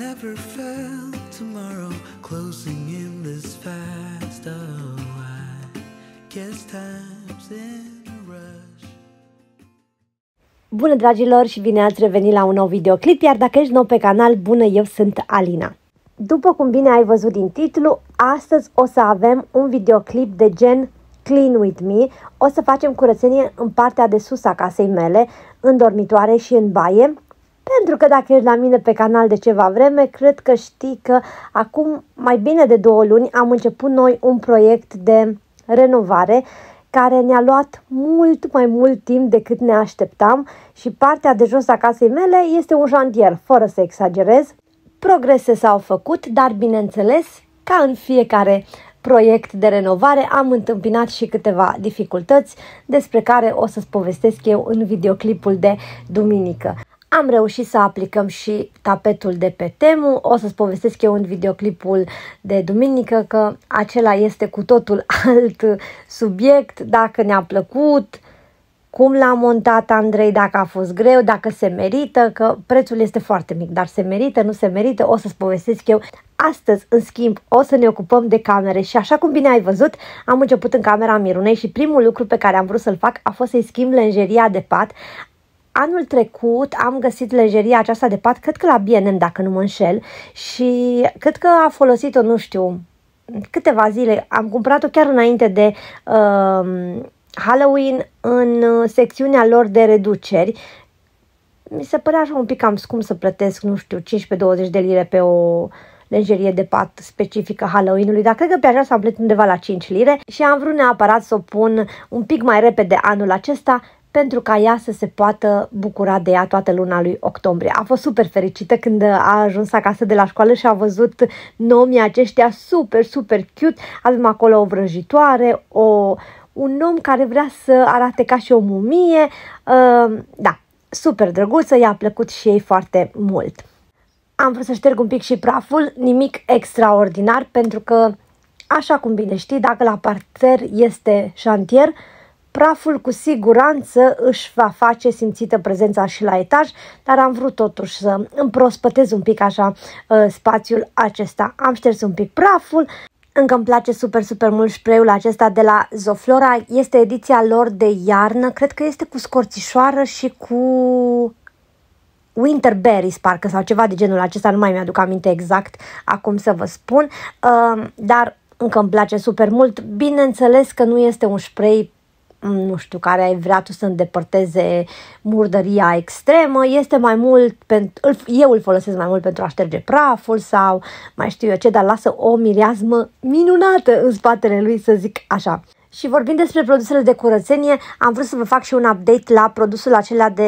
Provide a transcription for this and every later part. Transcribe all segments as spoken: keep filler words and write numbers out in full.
never felt tomorrow closing in this fast. Oh, I guess time's in a rush. Bună, dragilor, și bine ați revenit la un nou videoclip, iar dacă ești nou pe canal, bună, eu sunt Alina. După cum bine ai văzut din titlu, astăzi o să avem un videoclip de gen Clean With Me. O să facem curățenie în partea de sus a casei mele, în dormitoare și în baie. Pentru că dacă ești la mine pe canal de ceva vreme, cred că știi că acum mai bine de două luni am început noi un proiect de renovare care ne-a luat mult mai mult timp decât ne așteptam și partea de jos a casei mele este un șantier, fără să exagerez. Progrese s-au făcut, dar bineînțeles, ca în fiecare proiect de renovare, am întâmpinat și câteva dificultăți despre care o să-ți povestesc eu în videoclipul de duminică. Am reușit să aplicăm și tapetul de pe Temu, o să-ți povestesc eu în videoclipul de duminică că acela este cu totul alt subiect, dacă ne-a plăcut, cum l-a montat Andrei, dacă a fost greu, dacă se merită, că prețul este foarte mic, dar se merită, nu se merită, o să-ți povestesc eu. Astăzi, în schimb, o să ne ocupăm de camere și așa cum bine ai văzut, am început în camera Mirunei și primul lucru pe care am vrut să-l fac a fost să-i schimb lenjeria de pat. Anul trecut am găsit lenjeria aceasta de pat, cred că la B and M, dacă nu mă înșel, și cred că a folosit-o, nu știu, câteva zile. Am cumpărat-o chiar înainte de uh, Halloween în secțiunea lor de reduceri. Mi se părea așa un pic cam scump să plătesc, nu știu, cincisprezece douăzeci de lire pe o lenjerie de pat specifică Halloween-ului, dar cred că pe aceasta am plătit undeva la cinci lire și am vrut neapărat să o pun un pic mai repede anul acesta, pentru ca ea să se poată bucura de ea toată luna lui octombrie. A fost super fericită când a ajuns acasă de la școală și a văzut nomii aceștia super, super cute. Avem acolo o vrăjitoare, o, un om care vrea să arate ca și o mumie. Uh, da, super drăguță, i-a plăcut și ei foarte mult. Am vrut să șterg un pic și praful, nimic extraordinar, pentru că, așa cum bine știi, dacă la parter este șantier, praful cu siguranță își va face simțită prezența și la etaj, dar am vrut totuși să împrospătez un pic așa uh, spațiul acesta. Am șters un pic praful. Încă îmi place super, super mult spray-ul acesta de la Zoflora. Este ediția lor de iarnă. Cred că este cu scorțișoară și cu Winterberries, parcă, sau ceva de genul acesta. Nu mai mi-aduc aminte exact acum să vă spun. Uh, dar încă îmi place super mult. Bineînțeles că nu este un spray, nu știu, care ai vrea tu să îndepărteze murdăria extremă, este mai mult, pentru, eu îl folosesc mai mult pentru a șterge praful sau mai știu eu ce, dar lasă o mireasmă minunată în spatele lui, să zic așa. Și vorbind despre produsele de curățenie, am vrut să vă fac și un update la produsul acela de,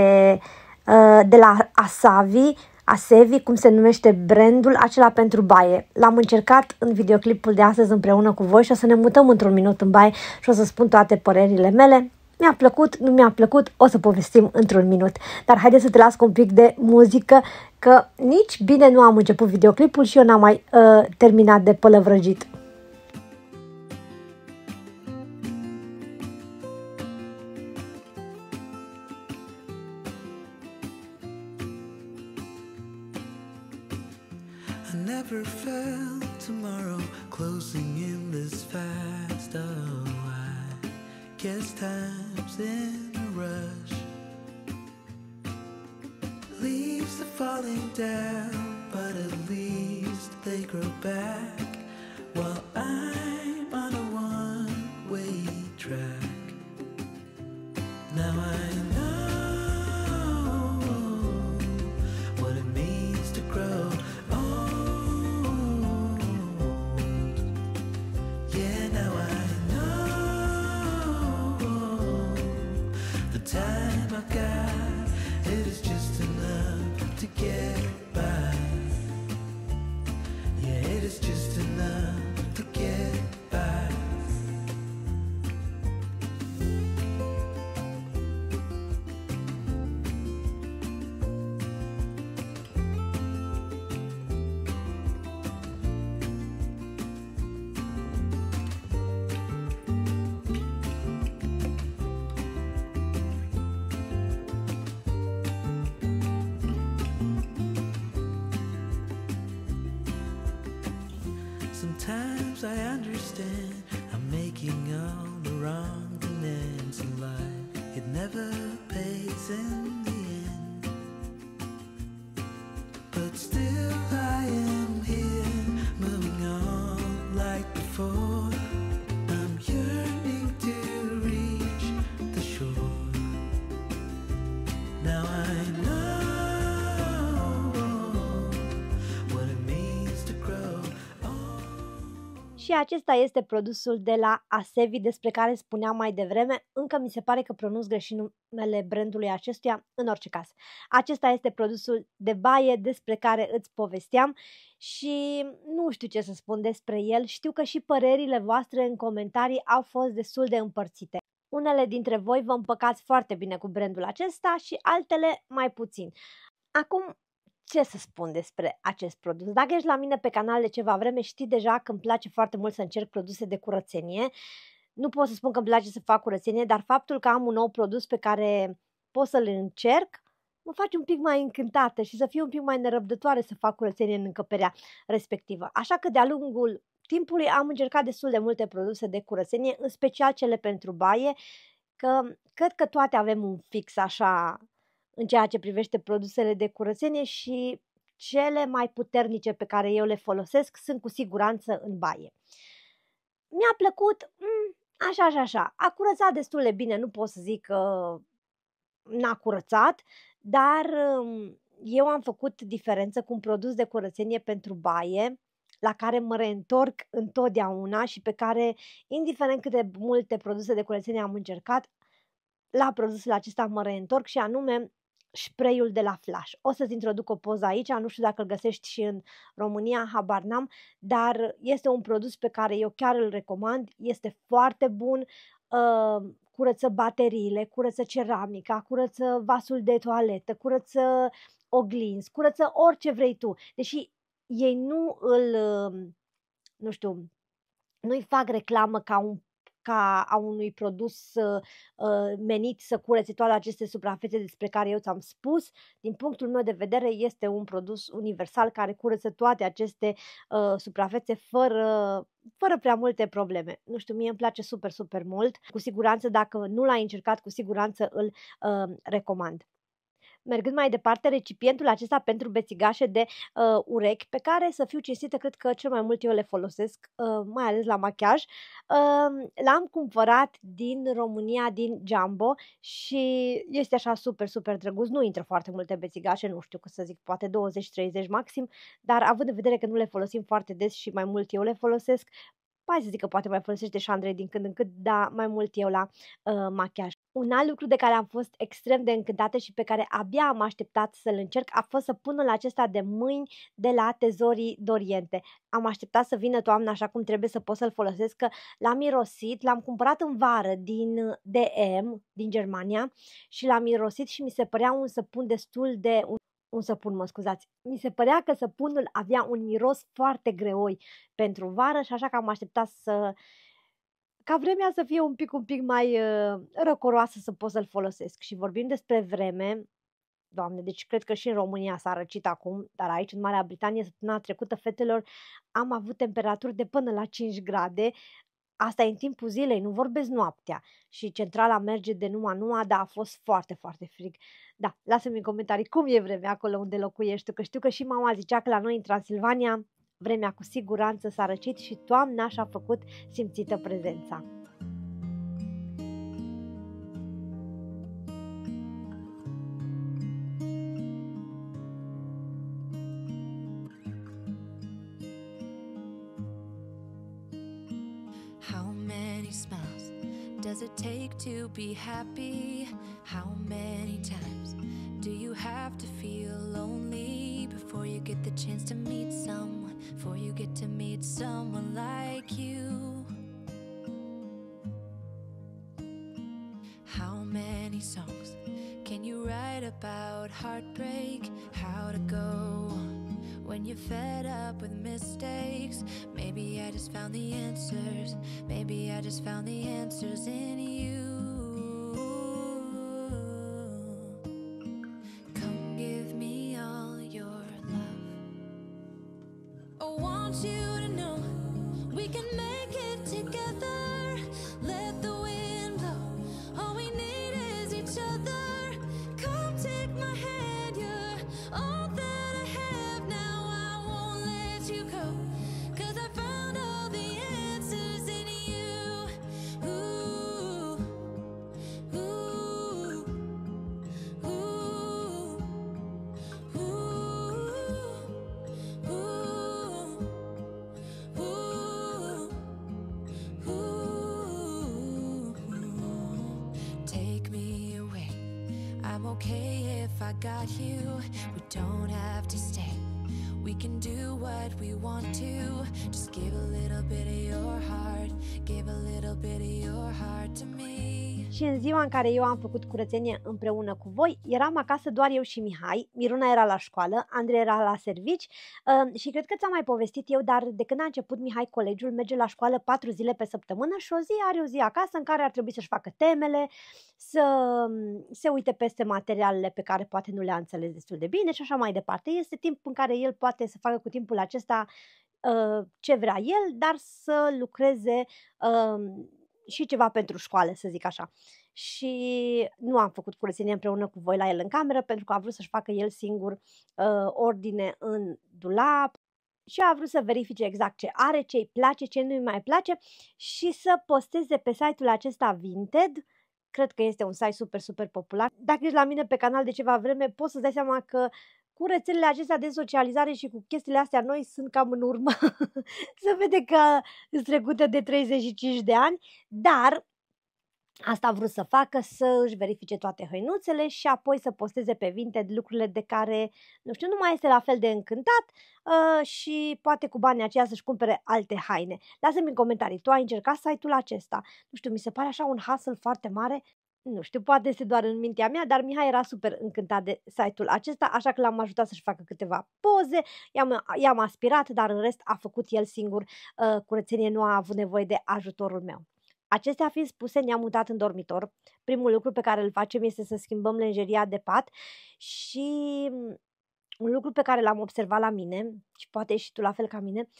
de la Asavi, Asevi, cum se numește brandul, acela pentru baie. L-am încercat în videoclipul de astăzi împreună cu voi și o să ne mutăm într-un minut în baie și o să spun toate părerile mele. Mi-a plăcut, nu mi-a plăcut, o să povestim într-un minut. Dar haideți să te las cu un pic de muzică, că nici bine nu am început videoclipul și eu n-am mai uh, terminat de pălăvrăgit. Never felt tomorrow closing in this fast. Oh, I guess time's in a rush. Leaves are falling down, but at least they grow back while I'm on a one-way track. Now I know what it means to grow. Time I got, it is just enough to get by. Sometimes I understand I'm making all the wrong demands in life. It never pays in the end, but still I am here, moving on like before. I'm yearning to reach the shore. Now I know what it means to grow. Și acesta este produsul de la Asevi despre care spuneam mai devreme. Încă mi se pare că pronunț greșit numele brandului acestuia. În orice caz, acesta este produsul de baie despre care îți povesteam și nu știu ce să spun despre el. Știu că și părerile voastre în comentarii au fost destul de împărțite. Unele dintre voi vă împăcați foarte bine cu brandul acesta și altele mai puțin. Acum, ce să spun despre acest produs? Dacă ești la mine pe canal de ceva vreme, știi deja că îmi place foarte mult să încerc produse de curățenie. Nu pot să spun că îmi place să fac curățenie, dar faptul că am un nou produs pe care pot să-l încerc mă face un pic mai încântată și să fiu un pic mai nerăbdătoare să fac curățenie în încăperea respectivă. Așa că de-a lungul timpului am încercat destul de multe produse de curățenie, în special cele pentru baie, că cred că toate avem un fix așa în ceea ce privește produsele de curățenie și cele mai puternice pe care eu le folosesc sunt cu siguranță în baie. Mi-a plăcut, așa și așa, a curățat destul de bine, nu pot să zic că n-a curățat, dar eu am făcut diferență cu un produs de curățenie pentru baie, la care mă reîntorc întotdeauna și pe care, indiferent cât de multe produse de curățenie am încercat, la produsul acesta mă reîntorc și anume spray-ul de la Flash. O să-ți introduc o poză aici, nu știu dacă îl găsești și în România, habar n-am, dar este un produs pe care eu chiar îl recomand, este foarte bun, uh, curăță bateriile, curăță ceramica, curăță vasul de toaletă, curăță oglinzi, curăță orice vrei tu. Deși ei nu îl, uh, nu știu, nu-i fac reclamă ca un ca a unui produs uh, menit să curețe toate aceste suprafețe despre care eu ți-am spus. Din punctul meu de vedere este un produs universal care curăță toate aceste uh, suprafețe fără, fără prea multe probleme. Nu știu, mie îmi place super, super mult. Cu siguranță, dacă nu l-ai încercat, cu siguranță îl uh, recomand. Mergând mai departe, recipientul acesta pentru bețigașe de uh, urechi, pe care, să fiu cinstită, cred că cel mai mult eu le folosesc, uh, mai ales la machiaj, uh, l-am cumpărat din România, din Jumbo și este așa super, super drăguț. Nu intră foarte multe bețigașe, nu știu cât să zic, poate douăzeci treizeci maxim, dar având în vedere că nu le folosim foarte des și mai mult eu le folosesc, hai să zic că poate mai folosești de șandrei din când în când, dar mai mult eu la uh, machiaj. Un alt lucru de care am fost extrem de încântată și pe care abia am așteptat să-l încerc a fost săpunul acesta de mâini de la Tezorii d'Oriente. Am așteptat să vină toamna așa cum trebuie să pot să-l folosesc, că l-am mirosit, l-am cumpărat în vară din D M, din Germania, și l-am mirosit și mi se părea un săpun destul de... Un un săpun, mă scuzați. Mi se părea că săpunul avea un miros foarte greoi pentru vară și așa că am așteptat să... ca vremea să fie un pic, un pic mai uh, răcoroasă să pot să-l folosesc. Și vorbim despre vreme, Doamne, deci cred că și în România s-a răcit acum, dar aici în Marea Britanie săptămâna trecută, fetelor, am avut temperaturi de până la cinci grade. Asta e în timpul zilei, nu vorbesc noaptea. Și centrala merge de numai numai, dar a fost foarte, foarte frig. Da, lasă-mi în comentarii cum e vremea acolo unde locuiești, că știu că și mama zicea că la noi în Transilvania vremea cu siguranță s-a răcit și toamna și-a făcut simțită prezența. Does it take to be happy? How many times do you have to feel lonely before you get the chance to meet someone, before you get to meet someone like you? How many songs can you write about heartbreak? How to go when you're fed up with mistakes? Maybe I just found the answers. Maybe I just found the answers in you. Come give me all your love. I want you to know We can make it together. Let the wind blow. All we need is each other. Come take my hand, you're all that I have now. I won't let you go, 'cause I found all the answers in you. Ooh, ooh, ooh, ooh, ooh, ooh. Take me away. I'm okay if I got you. We don't have to stay. We can do what we want to. Just give a little bit of your heart. Give a little bit of your heart to me. Și în ziua în care eu am făcut curățenie împreună cu voi, eram acasă doar eu și Mihai. Miruna era la școală, Andrei era la servici uh, și cred că ți-am mai povestit eu, dar de când a început Mihai colegiul, merge la școală patru zile pe săptămână și o zi are o zi acasă în care ar trebui să-și facă temele, să se uite peste materialele pe care poate nu le-a înțeles destul de bine și așa mai departe. Este timp în care el poate să facă cu timpul acesta uh, ce vrea el, dar să lucreze uh, și ceva pentru școală, să zic așa. Și nu am făcut curățenie împreună cu voi la el în cameră, pentru că a vrut să-și facă el singur uh, ordine în dulap și a vrut să verifice exact ce are, ce îi place, ce nu îi mai place și să posteze pe site-ul acesta Vinted. Cred că este un site super, super popular. Dacă ești la mine pe canal de ceva vreme, poți să-ți dai seama că cu rețelele acestea de socializare și cu chestiile astea noi sunt cam în urmă. Se vede că sunt trecute de treizeci și cinci de ani, dar asta a vrut să facă, să își verifice toate hăinuțele și apoi să posteze pe Vinted lucrurile de care, nu știu, nu mai este la fel de încântat uh, și poate cu banii aceia să-și cumpere alte haine. Lasă-mi în comentarii, tu ai încercat site-ul acesta? Nu știu, mi se pare așa un hustle foarte mare. Nu știu, poate este doar în mintea mea, dar Mihai era super încântat de site-ul acesta, așa că l-am ajutat să-și facă câteva poze, i-am, i-am aspirat, dar în rest a făcut el singur uh, curățenie, nu a avut nevoie de ajutorul meu. Acestea fiind spuse, ne-am mutat în dormitor. Primul lucru pe care îl facem este să schimbăm lenjeria de pat și un lucru pe care l-am observat la mine, și poate și tu la fel ca mine,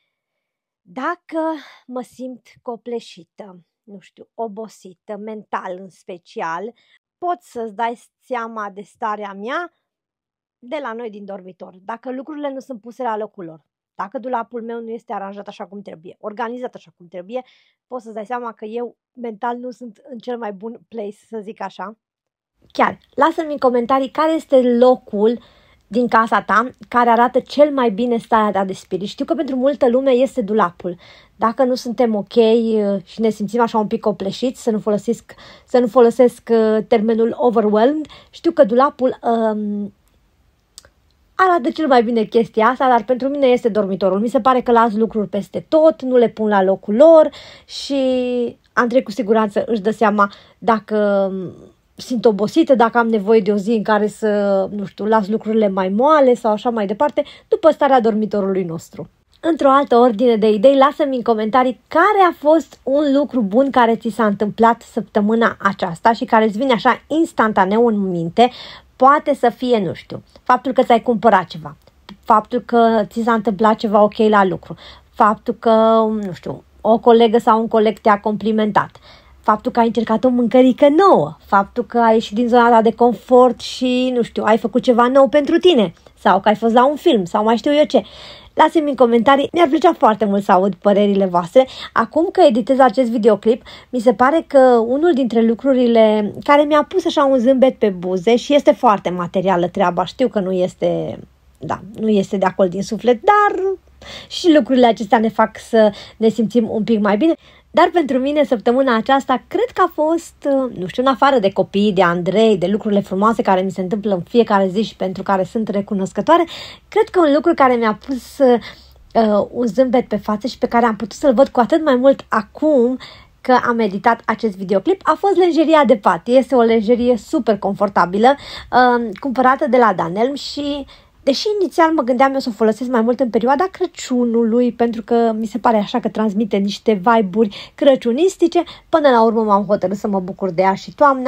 dacă mă simt copleșită, nu știu, obosită, mental în special, poți să-ți dai seama de starea mea de la noi din dormitor, dacă lucrurile nu sunt puse la locul lor. Dacă dulapul meu nu este aranjat așa cum trebuie, organizat așa cum trebuie, poți să-ți dai seama că eu mental nu sunt în cel mai bun place, să zic așa. Chiar, lasă-mi în comentarii care este locul din casa ta care arată cel mai bine starea ta de spirit. Știu că pentru multă lume este dulapul. Dacă nu suntem ok și ne simțim așa un pic copleșiți, să nu folosesc, să nu folosesc termenul overwhelmed, știu că dulapul um, arată cel mai bine chestia asta, dar pentru mine este dormitorul. Mi se pare că las lucruri peste tot, nu le pun la locul lor și Andrei cu siguranță își dă seama dacă simt obosită, dacă am nevoie de o zi în care să, nu știu, las lucrurile mai moale sau așa mai departe, după starea dormitorului nostru. Într-o altă ordine de idei, lasă-mi în comentarii care a fost un lucru bun care ți s-a întâmplat săptămâna aceasta și care îți vine așa instantaneu în minte. Poate să fie, nu știu, faptul că ți-ai cumpărat ceva, faptul că ți s-a întâmplat ceva ok la lucru, faptul că, nu știu, o colegă sau un coleg te-a complimentat, faptul că ai încercat o mâncărică nouă, faptul că ai ieșit din zona ta de confort și, nu știu, ai făcut ceva nou pentru tine sau că ai fost la un film sau mai știu eu ce. Lasă-mi în comentarii, mi-ar plăcea foarte mult să aud părerile voastre. Acum că editez acest videoclip, mi se pare că unul dintre lucrurile care mi-a pus așa un zâmbet pe buze și este foarte materială treaba, știu că nu este, da, nu este de acolo din suflet, dar și lucrurile acestea ne fac să ne simțim un pic mai bine. Dar pentru mine săptămâna aceasta cred că a fost, nu știu, în afară de copii, de Andrei, de lucrurile frumoase care mi se întâmplă în fiecare zi și pentru care sunt recunoscătoare, cred că un lucru care mi-a pus uh, un zâmbet pe față și pe care am putut să-l văd cu atât mai mult acum că am editat acest videoclip a fost lenjeria de pat. Este o lenjerie super confortabilă, uh, cumpărată de la Danelm și deși inițial mă gândeam eu să o folosesc mai mult în perioada Crăciunului, pentru că mi se pare așa că transmite niște vibe-uri crăciunistice, până la urmă m-am hotărât să mă bucur de ea și toamna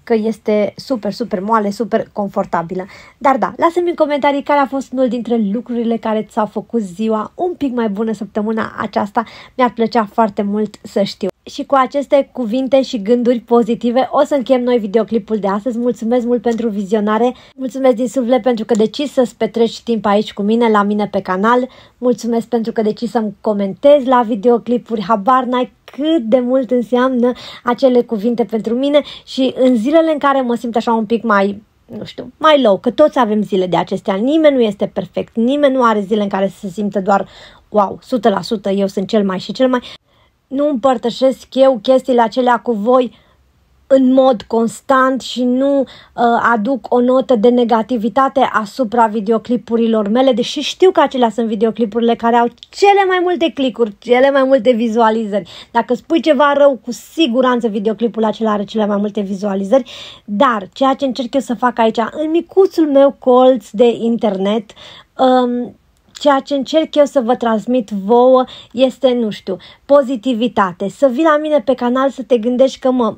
că este super, super moale, super confortabilă. Dar da, lasă-mi în comentarii care a fost unul dintre lucrurile care ți-au făcut ziua un pic mai bună săptămâna aceasta. Mi-ar plăcea foarte mult să știu. Și cu aceste cuvinte și gânduri pozitive o să încheiem noi videoclipul de astăzi. Mulțumesc mult pentru vizionare, mulțumesc din suflet pentru că decizi să-ți petreci timp aici cu mine, la mine pe canal. Mulțumesc pentru că decizi să-mi comentezi la videoclipuri, habar n-ai cât de mult înseamnă acele cuvinte pentru mine și în zilele în care mă simt așa un pic mai, nu știu, mai low, că toți avem zile de acestea, nimeni nu este perfect, nimeni nu are zile în care să se simtă doar wow, o sută la sută eu sunt cel mai și cel mai. Nu împărtășesc eu chestiile acelea cu voi în mod constant și nu uh, aduc o notă de negativitate asupra videoclipurilor mele, deși știu că acelea sunt videoclipurile care au cele mai multe clicuri, cele mai multe vizualizări. Dacă spui ceva rău, cu siguranță videoclipul acela are cele mai multe vizualizări, dar ceea ce încerc eu să fac aici, în micuțul meu colț de internet, um, ceea ce încerc eu să vă transmit vouă este, nu știu, pozitivitate. Să vii la mine pe canal să te gândești că, mă,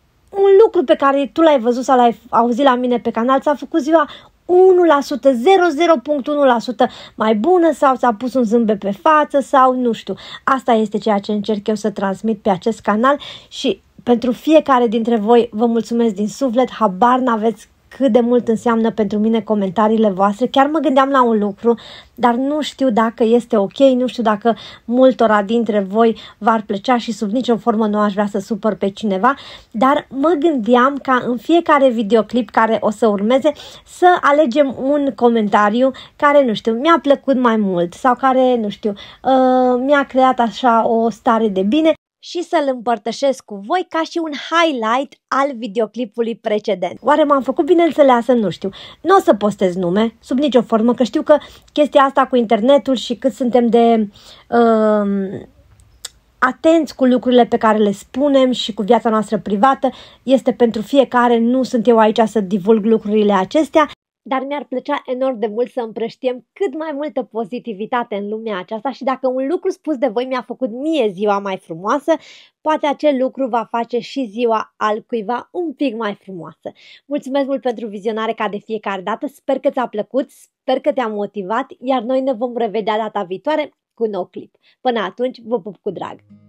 un lucru pe care tu l-ai văzut sau l-ai auzit la mine pe canal ți-a făcut ziua unu la sută, zero virgulă unu la sută mai bună sau ți-a pus un zâmbet pe față sau nu știu. Asta este ceea ce încerc eu să transmit pe acest canal și pentru fiecare dintre voi vă mulțumesc din suflet, habar n-aveți cât de mult înseamnă pentru mine comentariile voastre. Chiar mă gândeam la un lucru, dar nu știu dacă este ok, nu știu dacă multora dintre voi v-ar plăcea și sub nicio formă nu aș vrea să supăr pe cineva, dar mă gândeam ca în fiecare videoclip care o să urmeze să alegem un comentariu care, nu știu, mi-a plăcut mai mult sau care, nu știu, uh, mi-a creat așa o stare de bine și să-l împărtășesc cu voi ca și un highlight al videoclipului precedent. Oare m-am făcut bine înțeleasă? Nu știu. Nu o să postez nume, sub nicio formă, că știu că chestia asta cu internetul și cât suntem de uh, atenți cu lucrurile pe care le spunem și cu viața noastră privată este pentru fiecare, nu sunt eu aici să divulg lucrurile acestea. Dar mi-ar plăcea enorm de mult să împrăștiem cât mai multă pozitivitate în lumea aceasta și dacă un lucru spus de voi mi-a făcut mie ziua mai frumoasă, poate acel lucru va face și ziua al cuiva un pic mai frumoasă. Mulțumesc mult pentru vizionare ca de fiecare dată, sper că ți-a plăcut, sper că te-a motivat, iar noi ne vom revedea data viitoare cu un nou clip. Până atunci, vă pup cu drag!